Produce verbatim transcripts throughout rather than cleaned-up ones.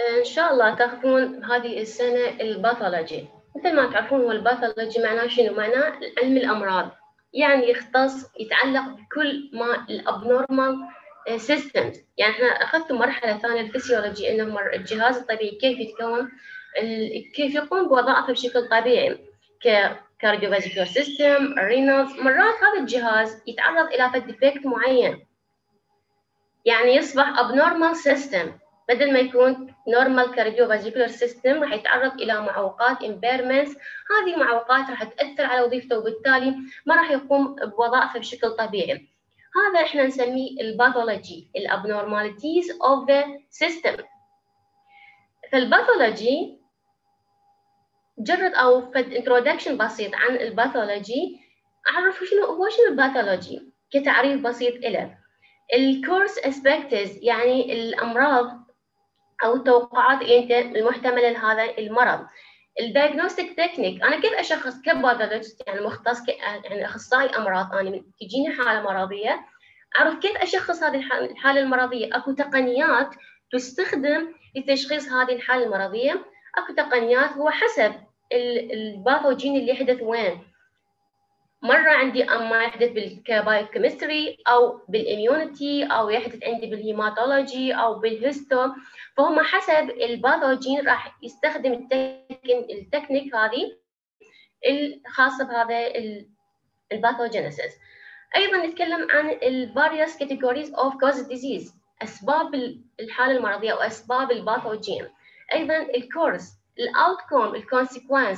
إن شاء الله تاخذون هذه السنة الباثولوجي. مثل ما تعرفون هو الباثولوجي معناه شنو؟ معناه علم الأمراض، يعني يختص يتعلق بكل ما الابنورمال سيستمز. يعني احنا اخذتوا مرحلة ثانية الفسيولوجي، انه الجهاز الطبيعي كيف يتكون، كيف يقوم بوظائفه بشكل طبيعي، كارديوفاسكولار سيستم، الرينالز. مرات هذا الجهاز يتعرض إلى فد ديفكت معين، يعني يصبح abnormal system بدل ما يكون normal cardiovascular system، راح يتعرض إلى معوقات impairments. هذه المعوقات راح تأثر على وظيفته وبالتالي ما راح يقوم بوظائفه بشكل طبيعي. هذا احنا نسميه الباثولوجي، الابنورماليتيز of the system. فالباثولوجي مجرد او فد انترودكشن بسيط عن الباثولوجي. اعرف شنو هو شنو الباثولوجي كتعريف بسيط له. الكورس اسبكتز يعني الامراض او التوقعات اللي انت المحتمله لهذا المرض. الدايجنوستيك تكنيك، انا كيف اشخص كباثولوجيست يعني مختص يعني اخصائي امراض، انا تجيني حاله مرضيه اعرف كيف اشخص هذه الحاله المرضيه. اكو تقنيات تستخدم لتشخيص هذه الحاله المرضيه، اكو تقنيات هو حسب الباثوجين اللي يحدث وين. مرة عندي أما يحدث بالكيمستري أو بالإميونيتي أو يحدث عندي بالهيماتولوجي أو بالهيستو، فهم حسب الباثوجين راح يستخدم التكن التكنيك هذه الخاصة بهذا الباثوجينيسيس. أيضا نتكلم عن ال various categories of cause disease، أسباب الحالة المرضية أو أسباب الباثوجين. أيضا الكورس، الأوتكم، الكونسيكونس،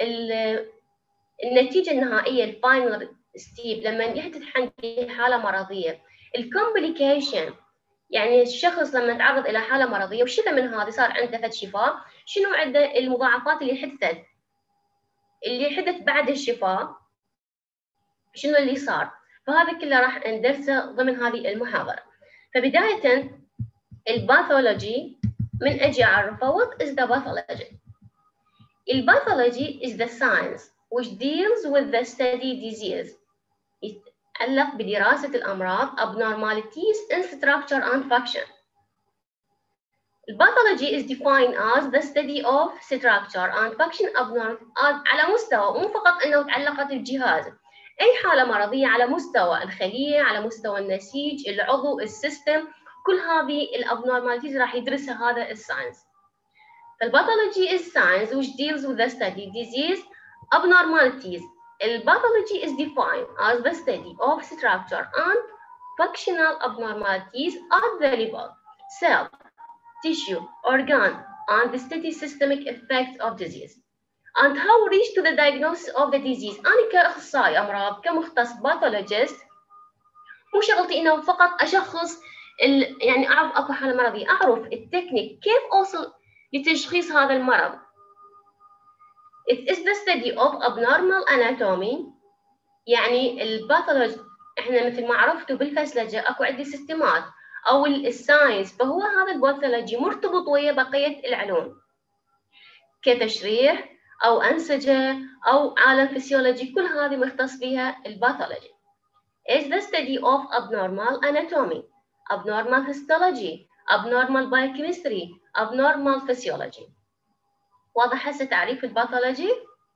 النتيجة النهائية الفاينل ستيب لما يحدث عندي حالة مرضية. الكومبليكيشن يعني الشخص لما يتعرض إلى حالة مرضية وشفى من هذه صار عنده فد شفاء، شنو عنده المضاعفات اللي حدثت اللي حدث بعد الشفاء، شنو اللي صار. فهذا كله راح ندرسه ضمن هذه المحاضرة. فبداية الباثولوجي من أجي أعرفه what is the pathology. الباثولوجي is the science which deals with the study disease، يتعلق بدراسة الأمراض abnormalities in structure and function. Pathology is defined as the study of structure and function abnormal على مستوى مو فقط أنه تعلقت بالجهاز، أي حالة مرضية على مستوى الخلية، على مستوى النسيج، العضو، السيستم، كل هذه الابنورماليتيز راح يدرسها هذا الساينس. فالباثولوجي is science which deals with the study disease abnormalities. Pathology is defined as the study of structure and functional abnormalities at the level cell, tissue, organ, and the study systemic effects of disease. And how reach to the diagnosis of the disease. أنا كأخصائي أمراض كمختص باثولوجيست مو شغلتي إنه فقط أشخص ال... يعني أعرف أكو حالة مرضية، أعرف التكنيك كيف أوصل لتشخيص هذا المرض. It is the study of abnormal anatomy. يعني الباثولوجي احنا مثل ما عرفتوا بالفسلجة اكو عندي سيستمات او الساينس، فهو هذا الباثولوجي مرتبط ويا بقية العلوم كتشريح او انسجة او عالم فسيولوجي، كل هذه مختص بها الباثولوجي. Is the study of abnormal anatomy, abnormal histology, abnormal biochemistry, abnormal physiology. واضح هسه تعريف الباثولوجي؟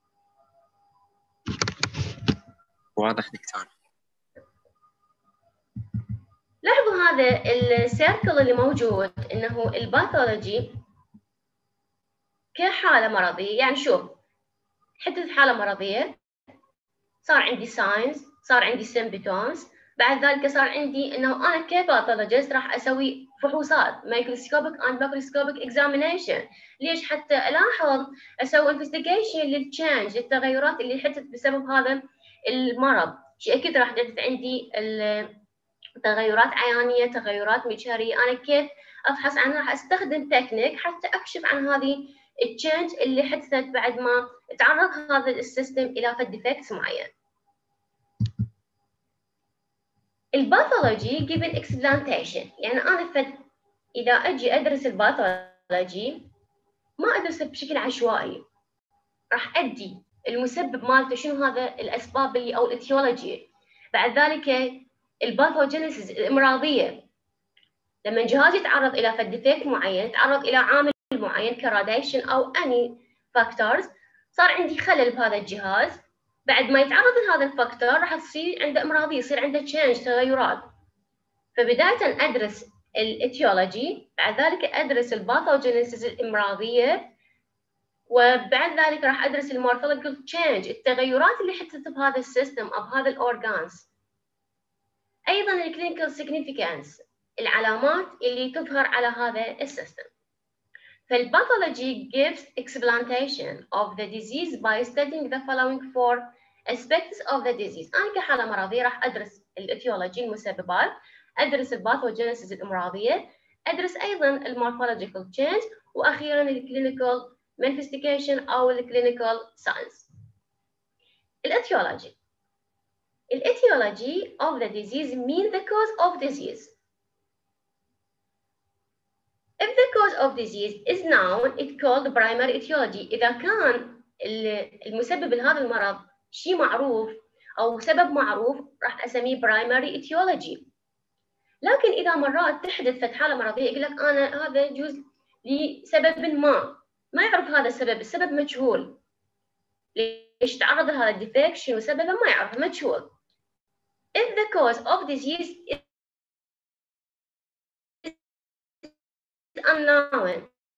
واضح دكتور. لاحظوا هذا السيركل اللي موجود انه الباثولوجي كحالة مرضية. يعني شوف، حدث حالة مرضية، صار عندي ساينس، صار عندي سيمبتومز، بعد ذلك صار عندي انه انا كباثولوجيست راح اسوي فحوصات مايكروسكوبيك اند ماكروسكوبيك اكزامينيشن. ليش؟ حتى الاحظ اسوي انفستيجيشن للتشينج، التغيرات اللي حدثت بسبب هذا المرض. شيء اكيد راح تحدث عندي تغيرات عيانيه، تغيرات مجهريه، انا كيف افحص عنها؟ راح استخدم تكنيك حتى اكشف عن هذه التشينج اللي حدثت بعد ما تعرض هذا السيستم الى فد ديفكتس معين. الباثولوجي given explantation، يعني أنا فد إذا أجي أدرس الباثولوجي ما أدرسه بشكل عشوائي، راح أدي المسبب مالته شنو هذا الأسباب اللي أو الإتيولوجي. بعد ذلك الباثوجينيسيس الإمراضية، لما الجهاز يتعرض إلى فد ديفكت معين، يتعرض إلى عامل معين كراديشن أو any factors، صار عندي خلل بهذا الجهاز. بعد ما يتعرض لهذا الفاكتور راح تصير عنده امراضيه، يصير عنده تشينج، تغيرات. فبدايه ادرس الاتيولوجي، بعد ذلك ادرس الباثوجينيسيس الامراضيه، وبعد ذلك راح ادرس المورفولوجيكال تشينج، التغيرات اللي حدثت بهذا السيستم او بهذا الاورجانز. ايضا الكلينيكال سيجنيفيكانس، العلامات اللي تظهر على هذا السيستم. فالباثولوجي gives explanation of the disease by studying the following four aspects of the disease. أنا كحالة مرضية راح أدرس الاتيولوجي، المسببات، أدرس الباثوجينيسيس الإمراضية، أدرس أيضا المورفولوجيكال تشينج، وأخيرا الكلينيكال manifestation أو الكلينيكال ساينس. الاتيولوجي. الاتيولوجي of the disease mean the cause of disease. If the cause of disease is known, it's called primary etiology. إذا كان المسبب لهذا المرض شيء معروف أو سبب معروف راح أسميه primary etiology. لكن إذا مرات تحدث حالة مرضية يقول لك أنا هذا يجوز لسبب ما، ما يعرف هذا السبب، السبب مجهول. ليش تعرض لهذا الديفكت، شنو سببه ما يعرف، مجهول. If the cause of disease is unknown،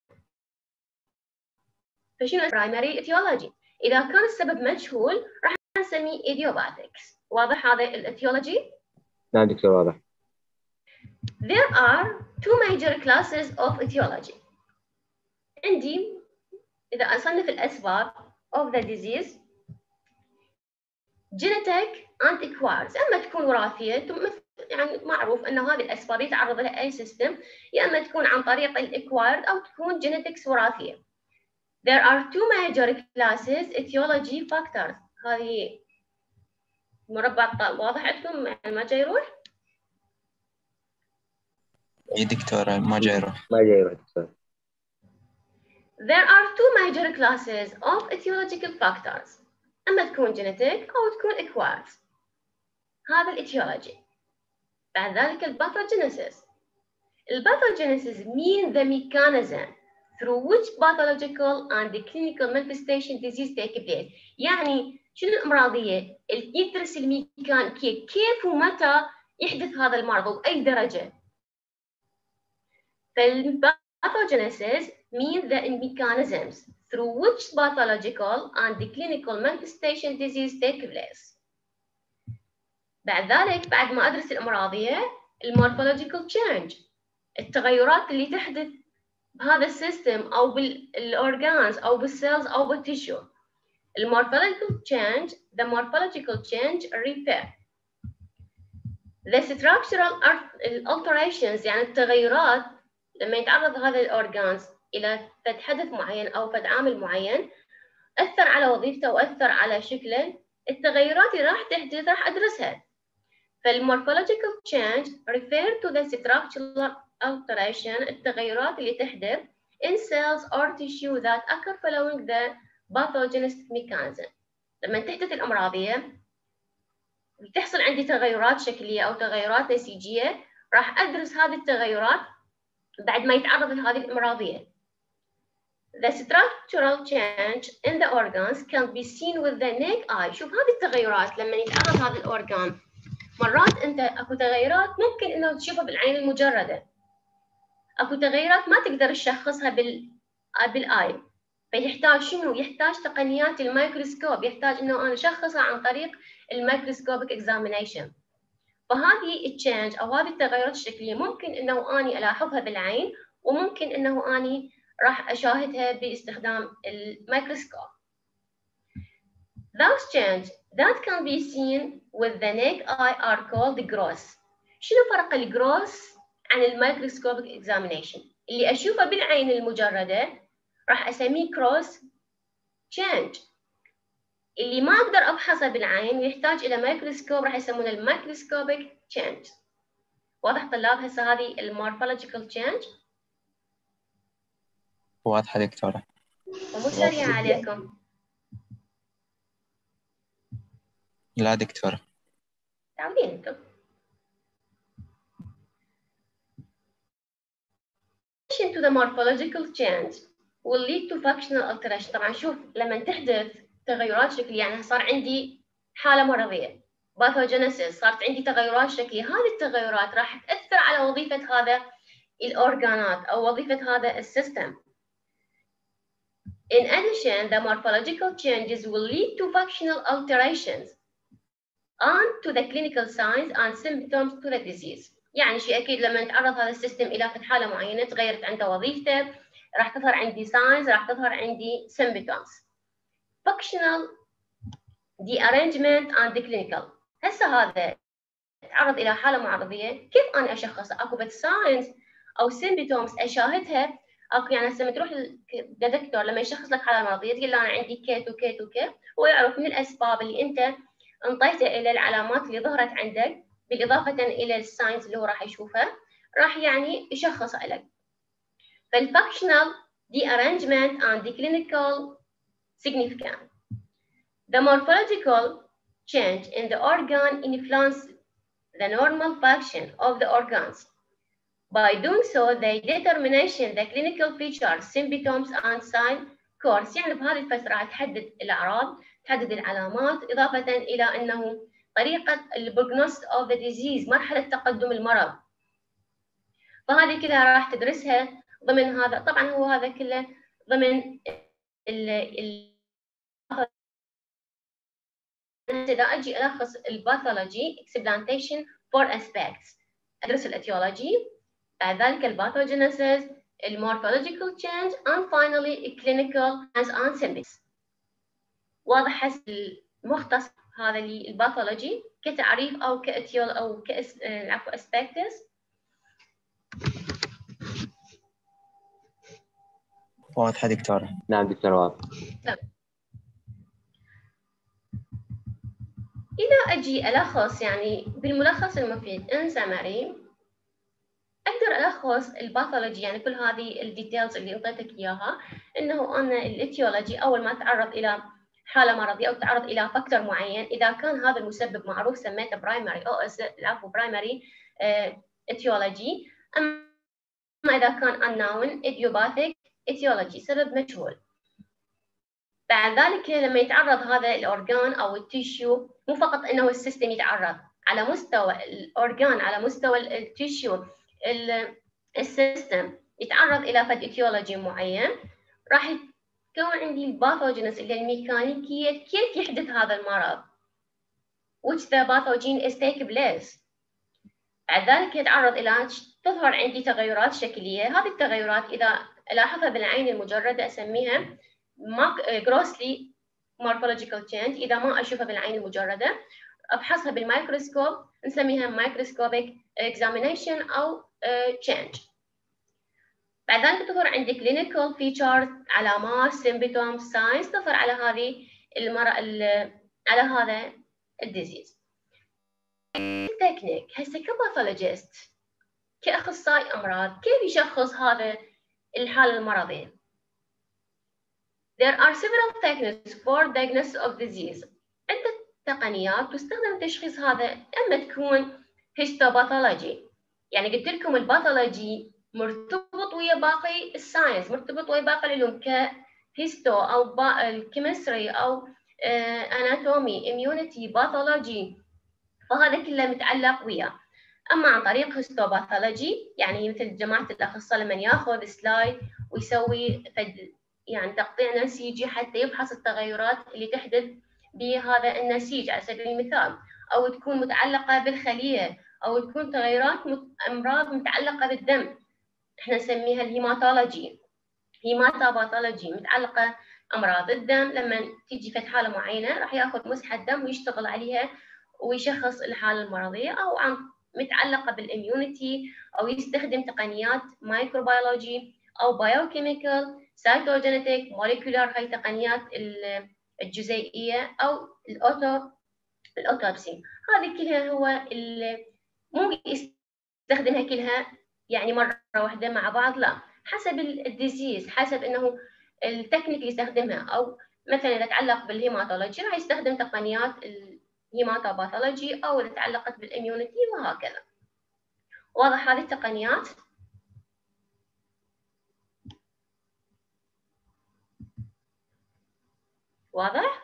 فشنو primary etiology؟ إذا كان السبب مجهول راح نسميه idiopathic. واضح هذا الاتيولوجي؟ نعم دكتور واضح. There are two major classes of etiology. عندي إذا أصنف الأسباب of the disease genetic and acquired، أما تكون وراثية، يعني معروف أن هذه الأسباب يتعرض لها أي سيستم، يا أما تكون عن طريق الأكوايرد أو تكون genetics وراثية. There are two major classes etiology factors. هذه مربع واضح عندكم ما جاي يروح؟ اي دكتورة ما جاي يروح. ما جاي يروح دكتور. There are two major classes of etiological factors. أما تكون genetic أو تكون acquired. هذا الاتيولوجي. بعد ذلك الباثوجينيسيس. الباثوجينيسيس mean the mechanism through which pathological and clinical manifestation disease take place. يعني شنو الإمراضية؟ يدرس الميكانيكية، كيف ومتى يحدث هذا المرض وبأي درجة. فالباثوجينيسيس mean the mechanisms through which pathological and clinical manifestation disease take place. بعد ذلك بعد ما أدرس الإمراضية، المورفولوجيكال change، التغيرات اللي تحدث بهذا السيستم أو بالأورجانز أو بالسيلز أو بالتيشو. المورفولوجيكال change the morphological change refer the structural alterations، يعني التغيرات لما يتعرض هذا الأورجانز إلى فد حدث معين أو فد عامل معين أثر على وظيفته وأثر على شكله، التغيرات اللي راح تحدث راح أدرسها. فالمورفولوجيكال change refer to the structural alteration، التغيرات اللي تحدث in cells or tissue that occur following the pathogenetic mechanism. لما تحدث الأمراضية تحصل عندي تغيرات شكلية أو تغيرات نسيجية، راح أدرس هذه التغيرات بعد ما يتعرض لهذه الأمراضية. The structural change in the organs can be seen with the naked eye. شوف هذه التغيرات لما يتعرض هذا الأورجان، مرات أنت أكو تغيرات ممكن إنه تشوفها بالعين المجردة، أكو تغيرات ما تقدر تشخصها بال بالآي، فيحتاج شنو؟ يحتاج تقنيات الميكروسكوب، يحتاج إنه أنا أشخصها عن طريق الميكروسكوبيك إكزامينيشن. فهذه التشينج أو هذه التغيرات الشكلية ممكن إنه أني ألاحظها بالعين، وممكن إنه أني راح أشاهدها باستخدام الميكروسكوب. Those changes that can be seen with the naked eye are called growth. شنو فرق الجروث عن الميكروسكوبيك examination؟ اللي أشوفه بالعين المجردة راح أسميه cross change. اللي ما أقدر أفحصه بالعين ويحتاج إلى ميكروسكوب راح يسمونه الميكروسكوبيك change. واضح طلاب هسه هذه المورفولوجيكال change؟ واضحة دكتورة. ومو سريعة عليكم؟ لا دكتورة. تعودين انتم. To the morphological change. will lead to functional alteration. طبعا شوف لما تحدث تغيرات شكلية، يعني صار عندي حالة مرضية pathogenesis، صارت عندي تغيرات شكلية، هذه التغيرات راح تأثر على وظيفة هذا الأورجانات أو وظيفة هذا السيستم. In addition, the morphological changes will lead to functional alterations and to the clinical signs and symptoms to the disease. يعني شيء أكيد لما يتعرض هذا السيستم إلى حالة معينة تغيرت عنده وظيفته، راح تظهر عندي signs، راح تظهر عندي symptoms. Functional derangement and the clinical. هسه هذا تعرض إلى حالة معرضية، كيف أنا أشخص؟ أكو بس signs أو symptoms أشاهدها. أكو يعني هسه تروح للدكتور لما يشخص لك حالة مرضية تقول له أنا عندي كيت وكيت وكيت، هو يعرف من الأسباب اللي أنت انطيته إلى العلامات اللي ظهرت عندك بالإضافة إلى الساينز اللي هو راح يشوفها، راح يعني يشخص لك. فالfunctional derangement and the clinical significant. The morphological change in the organ influence the normal function of the organs. By doing so, they determination the clinical features, symptoms and sign course. يعني بهذه الفترة تحدد الأعراض، تحدد العلامات، إضافة إلى أنه طريقة البروجنوس of the disease، مرحلة تقدم المرض. فهذه كلها راح تدرسها ضمن هذا. طبعا هو هذا كله ضمن ال ال إذا أجي ألخص الباثولوجي explantation four aspects. أدرس الأتيولوجي، بعد ذلك الباثوجينيسيس، المورفولوجيكال change and finally clinical and symptoms. واضح حسب المختصر هذا اللي الباثولوجي كتعريف أو كأتيول أو كأس عفوا aspects. واضحة دكتورة؟ نعم دكتور واضح. إذا أجي ألخص يعني بالملخص المفيد in summary، أقدر ألخص الباثولوجي يعني كل هذه الديتيلز اللي أعطيتك إياها، إنه أنا الإتيولوجي أول ما تعرض إلى حالة مرضية أو تعرض إلى فاكتور معين، إذا كان هذا المسبب معروف سميته برايمري أو العفو برايمري إتيولوجي، أما إذا كان unknown idiopathic etiology سبب مجهول. بعد ذلك لما يتعرض هذا الأورجان أو التيشيو، مو فقط إنه السيستم يتعرض، على مستوى الأورجان على مستوى التيشيو السيستم يتعرض إلى فد إتيولوجي معين، راح يكون عندي الباثوجينس اللي الميكانيكية كيف يحدث هذا المرض which the pathogen is take place. بعد ذلك يتعرض إلى تظهر عندي تغيرات شكلية، هذه التغيرات إذا ألاحظها بالعين المجردة أسميها grossly morphological change، إذا ما أشوفها بالعين المجردة أفحصها بالميكروسكوب نسميها microscopic examination أو change. بعد ذلك تظهر عندي clinical features، علامات symptoms signs تظهر على هذه المرض على هذا الديزيز. التكنيك هسه كباثولوجيست كأخصائي أمراض كيف يشخص هذا الحالة المرضية؟ There are several techniques for diagnosis of disease. عدة تقنيات تستخدم لتشخيص هذا، أما تكون histopathology، يعني قلت لكم الباثولوجي مرتبط ويا باقي الساينس، مرتبط ويا باقي العلوم كهيستو أو الكيمستري أو اناتومي immunity باثولوجي، فهذا كله متعلق وياه. أما عن طريق histopathology يعني مثل جماعة الأخصائيين لما ياخذ سلايد ويسوي يعني تقطيع نسيجي حتى يفحص التغيرات اللي تحدث بهذا النسيج على سبيل المثال، أو تكون متعلقة بالخلية، أو تكون تغيرات أمراض متعلقة بالدم، إحنا نسميها الهيماتولوجي، هيماتوباثولوجي متعلقة أمراض الدم. لما تيجي في حالة معينة راح ياخذ مسحة دم ويشتغل عليها ويشخص الحالة المرضية، أو عن متعلقة بالإميونيتي، أو يستخدم تقنيات مايكروبيولوجي أو بايوكيميكال سايتوجينيتيك موليكولار، هاي تقنيات الجزيئية، أو الأوتو الأوتوبسي. هذه كلها هو مو يستخدمها كلها يعني مرة واحدة مع بعض، لا، حسب الديزيز، حسب إنه التكنيك اللي يستخدمها، أو مثلا إذا تعلق بالهيماتولوجي راح يستخدم تقنيات الهيماتوباثولوجي، أو إذا تعلقت بالإميونيتي وهكذا. واضح هذه التقنيات؟ واضح؟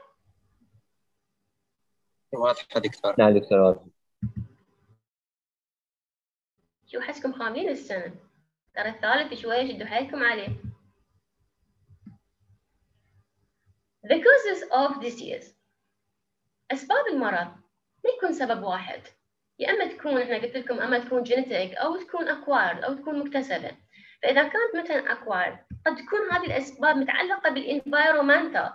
واضحة دكتور. نعم دكتور واضح. شو حسكم خاملين السنة؟ ترى الثالث شوية شدوا حيلكم عليه. The causes of disease. أسباب المرض ما يكون سبب واحد. يا إما تكون إحنا قلت لكم أما تكون genetic أو تكون acquired أو تكون مكتسبة. فإذا كانت مثلا acquired قد تكون هذه الأسباب متعلقة بالenvironmental.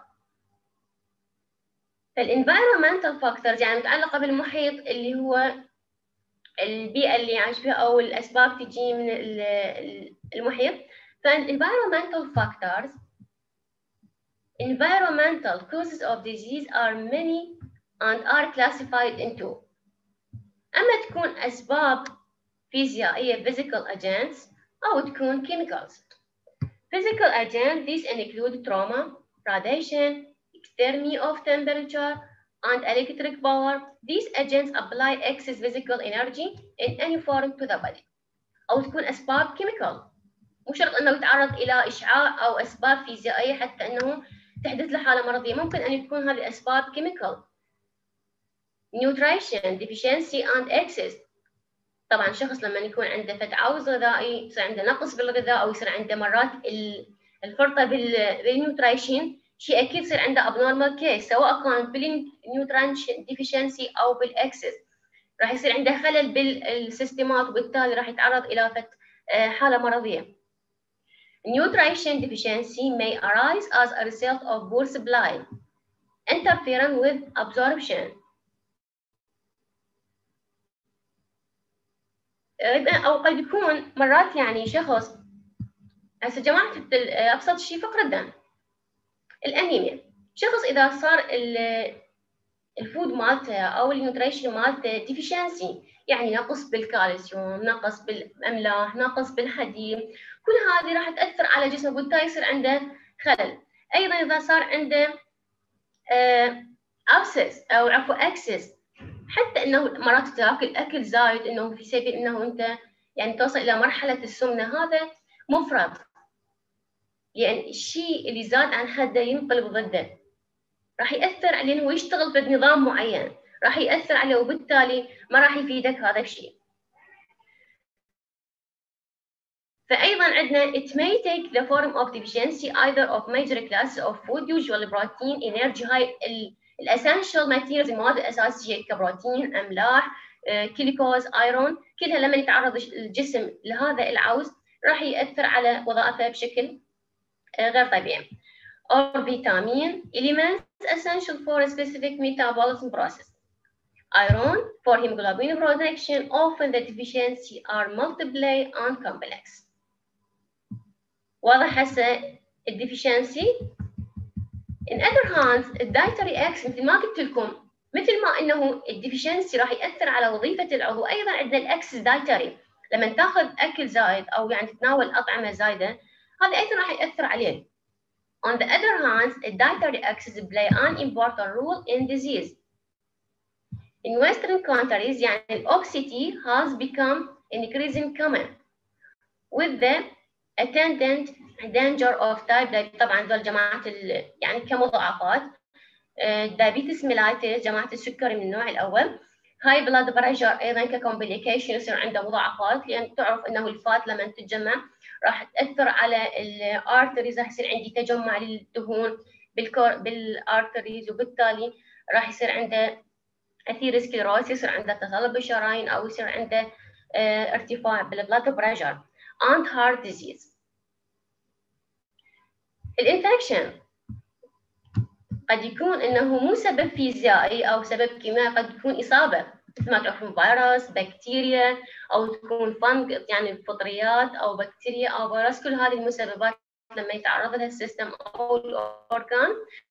فالenvironmental factors يعني متعلقة بالمحيط اللي هو البيئة اللي عايش فيها أو الأسباب تجي من المحيط. فالenvironmental factors environmental causes of disease are many and are classified into. أما تكون أسباب فيزيائية physical agents أو تكون chemicals. Physical agents these include trauma, radiation, extremes of temperature, and electric power. These agents apply excess physical energy in any form to the body. أو تكون أسباب chemical. مو شرط أنه يتعرض إلى إشعاع أو أسباب فيزيائية حتى أنه تحدث له حالة مرضية. ممكن أن تكون هذه الأسباب chemical. Nutrition, deficiency and excess. طبعا شخص لما يكون عنده فتعوز غذائي يصير عنده نقص بالغذاء أو يصير عنده مرات الفرطة بالنيوتريشن شيء أكيد يصير عنده abnormal case سواء كان بالنيوتريشن deficiency أو بالإكسس. راح يصير عنده خلل بالسيستمات وبالتالي راح يتعرض إلى فت حالة مرضية. Nutrition deficiency may arise as a result of poor supply, interfering with absorption. أو قد يكون مرات يعني شخص هسه جماعة أبسط شيء فقر الدم الأنيميا. شخص إذا صار الفود مالته أو النيوتريشن مالته deficiency يعني نقص بالكالسيوم، نقص بالأملاح، نقص بالحديد، كل هذه راح تأثر على جسمه وبالتالي يصير عنده خلل. أيضا إذا صار عنده أبسس أو عفوا أكسس، حتى إنه مرات تاكل أكل زايد إنه في سبيل إنه أنت يعني توصل إلى مرحلة السمنة، هذا مفرط. يعني الشيء اللي زاد عن حده ينقلب ضده، راح يأثر عليه إنه يشتغل في نظام معين، راح يأثر عليه وبالتالي ما راح يفيدك هذا الشيء. فأيضا عندنا it may take the form of deficiency either of major classes of food usually protein, energy, high الاسينشال ماتيريالز المواد الاساسيه كبروتين، املاح، كليكوز، ايرون، كلها لما يتعرض الجسم لهذا العوز راح ياثر على وظائفه بشكل غير طبيعي. or vitamin elements essential for a specific metabolism process. Iron for hemoglobin production, often the deficiency are multiple and complex. واضح هسه الديفيشنسي. In other hands, الدايتري اكس مثل ما قلت لكم، مثل ما انه الديفيشنسي راح ياثر على وظيفه العضو، ايضا عندنا الاكسس دايتري. لما تاخذ اكل زايد او يعني تتناول اطعمه زايده، هذا ايضا راح ياثر عليه. On the other hand, the dietary axis play an important role in disease. In Western countries, يعني obesity has become increasingly common, with the attendant danger of type diabetes. طبعا ذول جماعة يعني كمضاعفات diabetes mellitus جماعة السكري من النوع الأول. high blood pressure أيضا كcomplication يصير عنده مضاعفات، لأن تعرف أنه الفات لما تتجمع راح تأثر على الارتريز، راح يصير عندي تجمع للدهون بالارتريز وبالتالي راح يصير عنده اثيروسكليروز، يصير عنده تصلب بالشرايين أو يصير عنده ارتفاع بالبلاد بريشر and heart disease. الانفكشن قد يكون انه مو سبب فيزيائي او سبب كيميائي، قد يكون اصابه مثل ما تعرفون فيروس، بكتيريا، او تكون فنج يعني فطريات او بكتيريا او فيروس. كل هذه المسببات لما يتعرض لها السيستم او الاورجان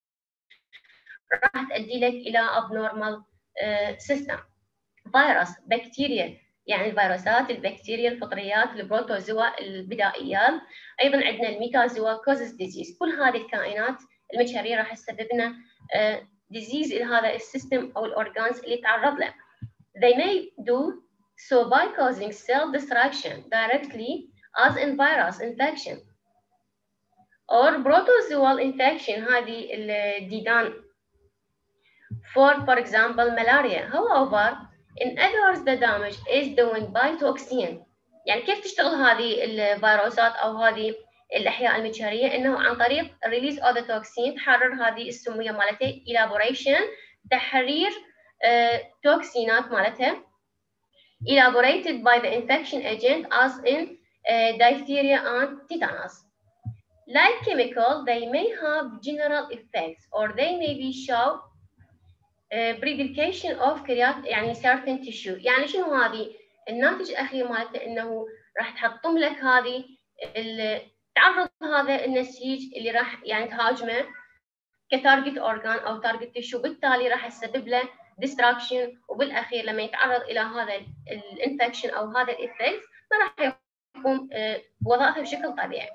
راح تؤدي لك الى abnormal سيستم. فيروس، بكتيريا، يعني الفيروسات، البكتيريا، الفطريات، البروتوزوا البدائيات، ايضا عندنا الميتازوا كوزز ديزيز. كل هذه الكائنات المجهريه راح تسبب لنا ديزيز لهذا السيستم او الاورجانز اللي تعرض له. They may do so by causing cell destruction directly as in virus infection. or protozoal infection هذه الديدان for for example malaria. However in others the damage is done by toxin. يعني كيف تشتغل هذه الفيروسات أو هذه الأحياء المجهرية؟ إنه عن طريق release of the toxin تحرر هذه السمية مالتها elaboration تحرير uh, توكسينات مالتها elaborated by the infection agent as in uh, diphtheria and tetanus. Like chemical, they may have general effects or they may be show uh, predication of create يعني certain tissue. يعني شنو هذه؟ الناتج الأخير مالته إنه راح تحطم لك هذه تعرض هذا النسيج اللي راح يعني تهاجمه كتارجت أورجان أو تارجت تيشو، بالتالي راح يسبب له destruction، وبالأخير لما يتعرض إلى هذا الانفكشن أو هذا الإفكت ما راح يقوم بوظائفه بشكل طبيعي.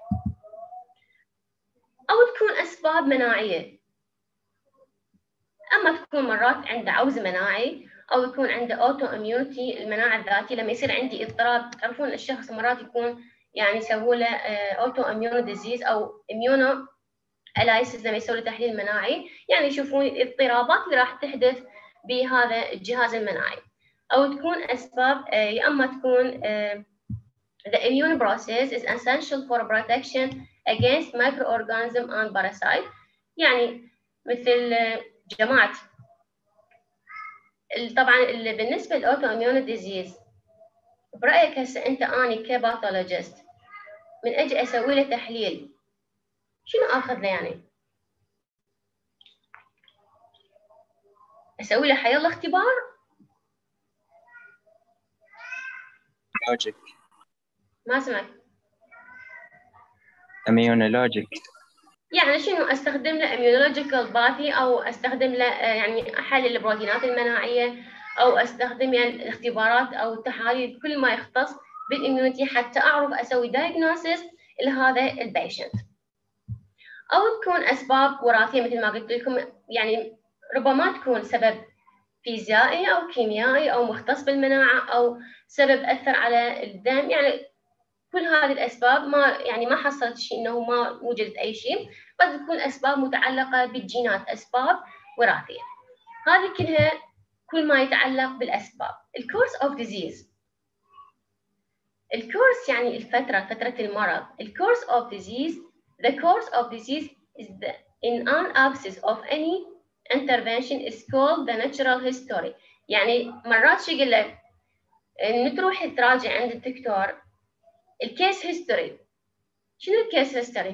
أو تكون أسباب مناعية، أما تكون مرات عنده عوز مناعي أو يكون عنده أوتو إميونيتي المناعة الذاتية. لما يصير عندي اضطراب، تعرفون الشخص مرات يكون يعني يسووا له أوتو إميون ديزيز أو إميونو ألايسيس لما يسووا له تحليل مناعي، يعني يشوفون الاضطرابات اللي راح تحدث بهذا الجهاز المناعي. أو تكون أسباب يا أما تكون the immune process is essential for protection against microorganism and parasite. يعني مثل جماعة طبعا بالنسبة للأوتو إميون ديزيز، برأيك هسه أنت أني كباثولوجيست من أجي أسوي له تحليل شنو آخذ له؟ يعني أسوي له حيالله اختبار؟ لوجيك. ما سمعت. اميونولوجيك. يعني شنو استخدم له؟ immunological باثي او استخدم له يعني احلل البروتينات المناعيه او استخدم يعني الاختبارات او التحاليل كل ما يختص بالاميونيتي حتى اعرف اسوي دايجنوسيس لهذا البيشنت. او تكون اسباب وراثيه مثل ما قلت لكم، يعني ربما تكون سبب فيزيائي او كيميائي او مختص بالمناعه او سبب اثر على الدم. يعني كل هذه الأسباب ما يعني ما حصلت شيء إنه ما وجدت أي شيء، قد تكون أسباب متعلقة بالجينات، أسباب وراثية. هذه كلها كل ما يتعلق بالأسباب. الكورس أوف ديزيز، الكورس يعني الفترة، فترة المرض. الكورس أوف ديزيز the course of disease is the in an absence of any intervention is called the natural history. يعني مرات شو يقول لك إن تروح تراجع عند الدكتور الكيس هيستوري. شنو الكيس هيستوري؟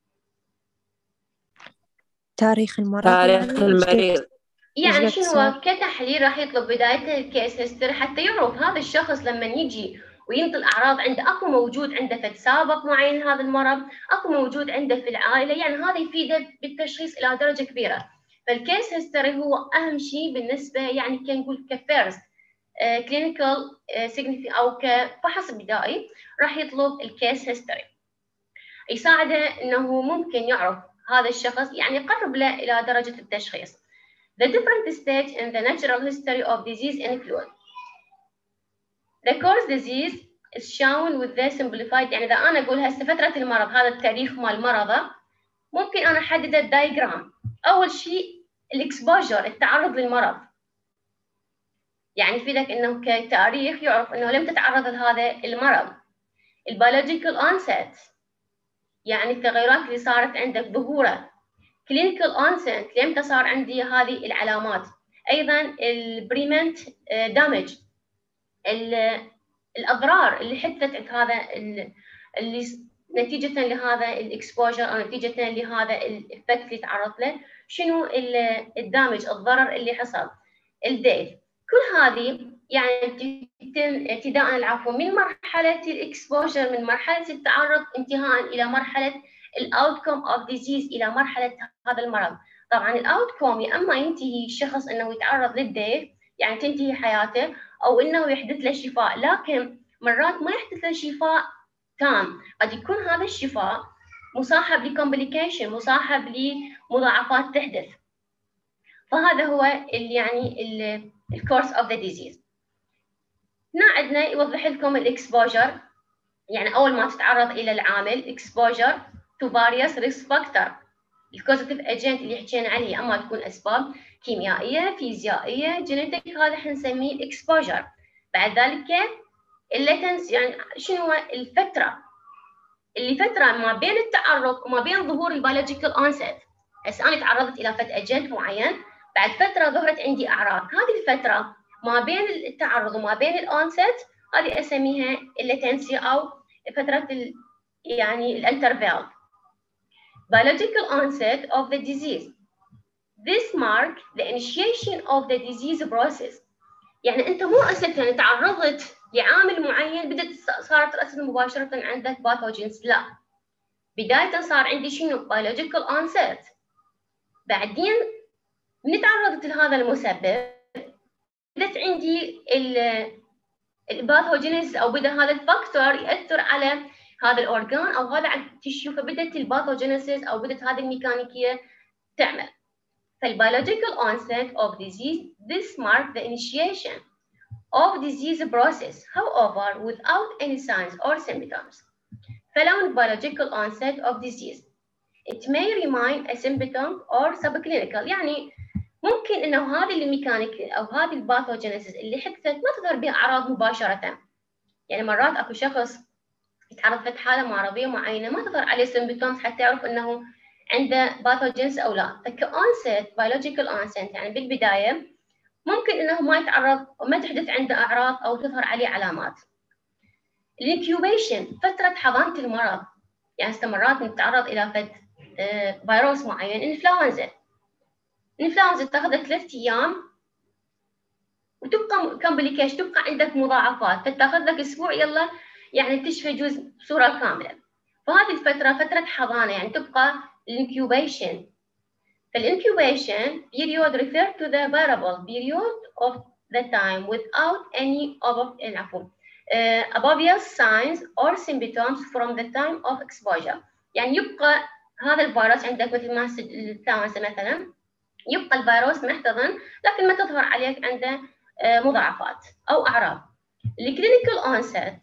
تاريخ المرض. تاريخ يعني المريض. يعني شنو كتحليل راح يطلب بداية الكيس هيستوري حتى يعرف هذا الشخص لما يجي وينطي أعراض عنده أكو موجود عنده فد سابق معين هذا المرض، أكو موجود عنده في العائلة، يعني هذا يفيده بالتشخيص إلى درجة كبيرة. فالكيس هيستوري هو أهم شيء بالنسبة يعني كان نقول كفيرست كلينيكال سيجنيفي أو كفحص بدائي راح يطلب الكيس هيستوري، يساعده إنه ممكن يعرف هذا الشخص يعني يقرب له إلى درجة التشخيص. The different stages in the natural history of disease include the course disease is shown with the simplified. يعني إذا أنا أقول هسه فترة المرض هذا التاريخ مال مرضه، ممكن أنا أحدد الدايجرام. أول شيء الإكسبوجر، التعرض للمرض، يعني يفيدك إنه كتاريخ يعرف إنه لم تتعرض لهذا المرض. البيولوجيكال onset يعني التغيرات اللي صارت عندك ظهوره. clinical onset لمتى صار عندي هذه العلامات. أيضا البريمنت دامج، الأضرار اللي حدثت عند هذا اللي نتيجة لهذا الإكسبوجر أو نتيجة لهذا الإفكت اللي تعرض له، شنو الدامج، الضرر اللي حصل، الديث. كل هذه يعني تتم ابتداء العفو من مرحلة الإكسبوجر، من مرحلة التعرض انتهاء إلى مرحلة الأوتكم أوف ديزيز، إلى مرحلة هذا المرض. طبعا الأوتكم يا أما ينتهي الشخص أنه يتعرض للديث يعني تنتهي حياته، أو أنه يحدث له شفاء، لكن مرات ما يحدث له شفاء تام، قد يكون هذا الشفاء مصاحب لكومبليكيشن، مصاحب لمضاعفات تحدث. فهذا هو اللي يعني الكورس اوف ذا ديزيز. هنا عندنا يوضح لكم الاكسبوجر، يعني اول ما تتعرض الى العامل اكسبوجر to various risk factor. الكوزيتيف ايجنت اللي حكينا عليه اما تكون اسباب كيميائيه، فيزيائيه، جينيتيك، هذا حنسميه الاكسبوجر. بعد ذلك الليتنس، يعني شنو هو الفتره اللي فتره ما بين التعرض وما بين ظهور البيولوجيكال اونست. هسه انا تعرضت الى فت ايجنت معين، بعد فتره ظهرت عندي اعراض، هذه الفتره ما بين التعرض وما بين الاونست هذه اسميها الليتنسي او فتره ال يعني الانترفال. Biological onset of the disease. This mark the initiation of the disease process. يعني أنت مو أساساً تعرضت لعامل معين بدأت صارت رأسا مباشرة عندك pathogens، لا. بداية صار عندي شنو؟ biological onset. بعدين من تعرضت لهذا المسبب بدأت عندي الباثوجينيس أو بدأ هذا الفاكتور يأثر على هذا الأورجان أو هذا على التشيو، فبدأت الباثوجينيسيس أو بدأت هذه الميكانيكية تعمل. فالbiological onset of disease, this mark the initiation of disease process, however, without any signs or symptoms. Following biological onset of disease, it may remain a symptom or subclinical. يعني ممكن إنه هذه الميكانيك أو هذه الباثوجينيسيس اللي حدثت ما تظهر بها أعراض مباشرة. يعني مرات أكو شخص يتعرض في حالة مرضية معينة ما تظهر عليه symptoms حتى يعرف إنه عنده باثوجينز أو لا. فكأونست biological onset يعني بالبداية ممكن إنه ما يتعرض وما تحدث عنده أعراض أو تظهر عليه علامات. الانكيوبيشن فترة حضانة المرض، يعني استمرات نتعرض إلى فد فيروس معين، انفلونزا. الانفلونزا تاخذ ثلاث أيام وتبقى كومبليكيشن، تبقى عندك مضاعفات، فتاخذ لك أسبوع يلا يعني تشفى جزء بصورة كاملة. فهذه الفترة فترة حضانة يعني تبقى الانكيوبيشن. فالانكيوبيشن period refer to the variable period of the time without any above uh, obvious signs or symptoms from the time of exposure. يعني يبقى هذا الفيروس عندك مثل ما الانفلونزا مثلا، يبقى الفيروس محتضن لكن ما تظهر عليك عنده مضاعفات أو أعراض. الكلينيكال onset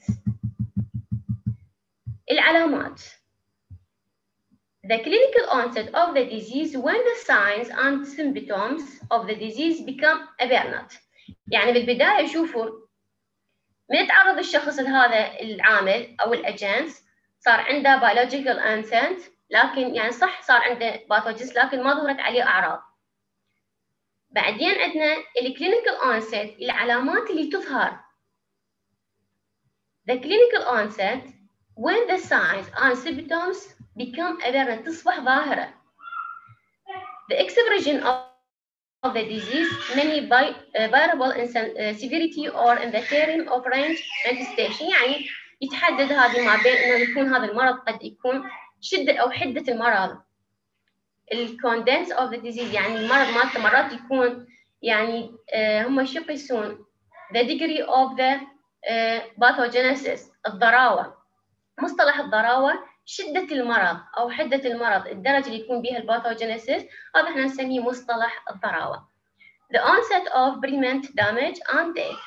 العلامات. The clinical onset of the disease when the signs and symptoms of the disease become apparent. يعني بالبداية شوفوا من يتعرض الشخص لهذا العامل أو الأجنس صار عنده biological onset، لكن يعني صح صار عنده pathogens لكن ما ظهرت عليه أعراض. بعدين عندنا الكلينيكال onset العلامات اللي تظهر. The clinical onset when the signs and symptoms become apparent تصبح ظاهرة. The expression of the disease many by uh, variable in uh, severity or in the term of range manifestation. يعني يتحدد هذه ما بين إنه يكون هذا المرض قد يكون شدة أو حدة المرض. ال condense of the disease يعني المرض مالته مرات يكون يعني uh, هم شو يقيسون the degree of the uh, pathogenesis الضراوة. مصطلح الضراوة شدة المرض أو حدة المرض، الدرجة اللي يكون بها الباثوجينيسيس، هذا احنا نسميه مصطلح الضراوة. The onset of permanent damage and death.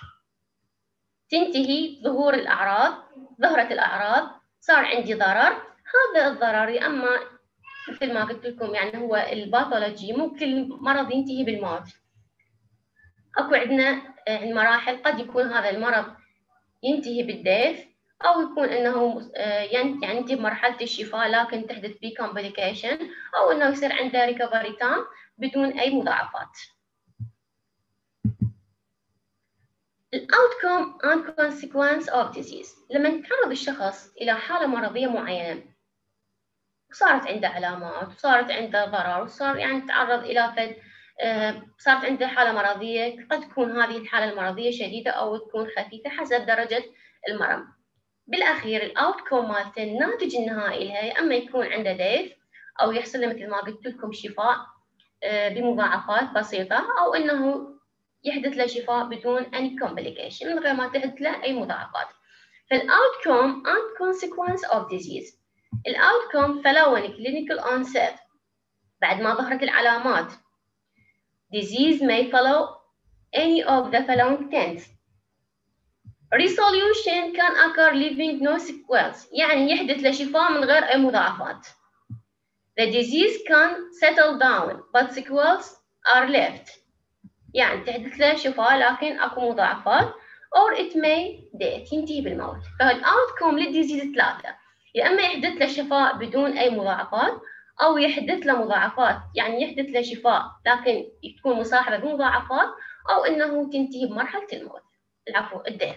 تنتهي ظهور الأعراض، ظهرت الأعراض، صار عندي ضرر، هذا الضرر يا أما مثل ما قلت لكم يعني هو الباثولوجي، مو كل مرض ينتهي بالموت. أكو عندنا مراحل، قد يكون هذا المرض ينتهي بالديث أو يكون إنه يعني ينتهي بمرحلة الشفاء لكن تحدث به complication، أو إنه يصير عنده recovery time بدون أي مضاعفات. outcome and consequence of disease. لما يتعرض الشخص إلى حالة مرضية معينة وصارت عنده علامات وصارت عنده ضرر وصار يعني تعرض إلى فد صارت عنده حالة مرضية، قد تكون هذه الحالة المرضية شديدة أو تكون خفيفة حسب درجة المرض. بالأخير الأوتكم مالته الناتج النهائي لها يا أما يكون عنده ديث أو يحصل له مثل ما قلت لكم شفاء بمضاعفات بسيطة، أو إنه يحدث له شفاء بدون أي complication من غير ما تحدث له أي مضاعفات. فالأوتكم and consequence of disease. الأوتكم following clinical onset بعد ما ظهرت العلامات. Disease may follow any of the following things. Resolution can occur leaving no sequelae، يعني يحدث له شفاء من غير أي مضاعفات. The disease can settle down but sequels are left. يعني تحدث له شفاء لكن اكو مضاعفات. or it may death ينتهي بالموت. فالاوتكم للديزيز ثلاثة، يا اما يحدث له شفاء بدون اي مضاعفات، او يحدث له مضاعفات يعني يحدث له شفاء لكن تكون مصاحبة بمضاعفات، او انه تنتهي بمرحلة الموت. العفو الديث.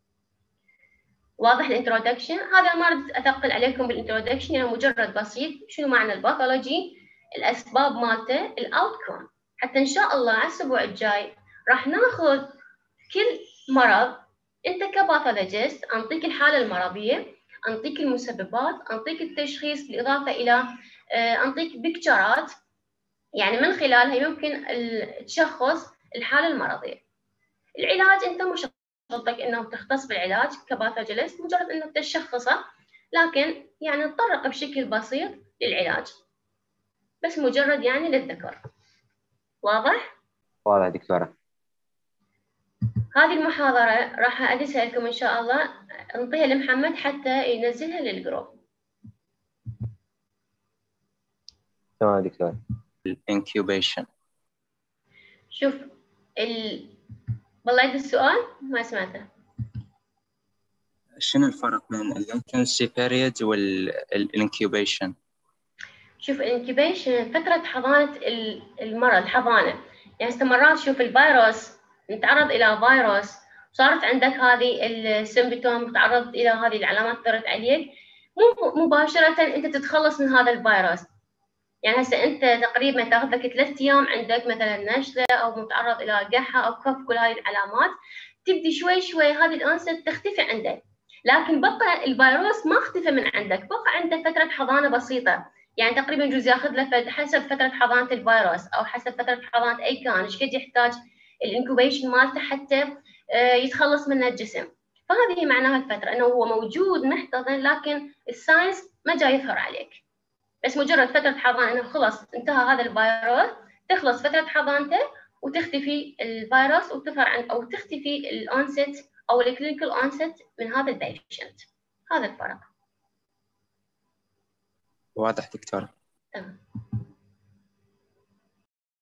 واضح الانترودكشن؟ هذا ما اريد اثقل عليكم بالانترودكشن، يعني مجرد بسيط شنو معنى الباثولوجي، الاسباب مالته، الاوتكم، حتى ان شاء الله على الاسبوع الجاي راح ناخذ كل مرض انت كباثولوجيست انطيك الحاله المرضيه، انطيك المسببات، انطيك التشخيص، بالاضافه الى انطيك بيكتشرات يعني من خلالها يمكن تشخص الحاله المرضيه. العلاج انت مش شرطك انه تختص بالعلاج كباثولوجيست، مجرد انه تشخصه، لكن يعني نتطرق بشكل بسيط للعلاج بس مجرد يعني للذكر. واضح؟ واضح دكتورة. هذه المحاضرة راح أدسها لكم إن شاء الله، نعطيها لمحمد حتى ينزلها للجروب. تمام دكتورة. الانكيوبيشن. شوف ال والله عندي السؤال ما سمعته. شنو الفرق بين اللاتنسي بيريد والانكيوبيشن؟ شوف الانكيوبيشن فترة حضانة المرض، الحضانة يعني استمرات. شوف الفيروس نتعرض إلى فيروس، صارت عندك هذه السيمبتوم، تعرضت إلى هذه العلامات ظهرت عليك، مو مباشرة أنت تتخلص من هذا الفيروس. يعني هسه أنت تقريبا تاخذ لك ثلاث أيام عندك مثلا نشلة أو متعرض إلى قحة أو كف، كل هذه العلامات تبدي شوي شوي هذه الأنسة تختفي عندك، لكن بقى الفيروس ما اختفى من عندك، بقى عندك فترة حضانة بسيطة. يعني تقريبا يجوز ياخذ له حسب فترة حضانة الفيروس أو حسب فترة حضانة أي كان ايش قد يحتاج الانكوبيشن مالته حتى يتخلص منه الجسم. فهذه معناها الفترة، انه هو موجود محتضن لكن الساينس ما جاي يظهر عليك، بس مجرد فترة حضانة انه خلص انتهى هذا الفيروس، تخلص فترة حضانته وتختفي الفيروس وتظهر عن او تختفي الأونست او الكلينيكال أونست من هذا البيشنت. هذا الفرق. واضح دكتور. تمام.